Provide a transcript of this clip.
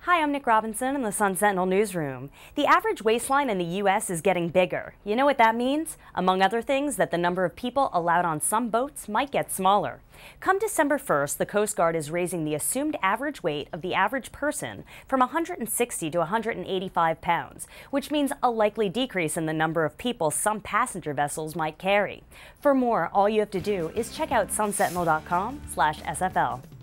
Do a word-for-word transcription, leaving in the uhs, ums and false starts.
Hi, I'm Nick Robinson in the Sun Sentinel newsroom. The average waistline in the U S is getting bigger. You know what that means? Among other things, that the number of people allowed on some boats might get smaller. Come December first, the Coast Guard is raising the assumed average weight of the average person from one hundred sixty to one hundred eighty-five pounds, which means a likely decrease in the number of people some passenger vessels might carry. For more, all you have to do is check out sun sentinel dot com slash S F L.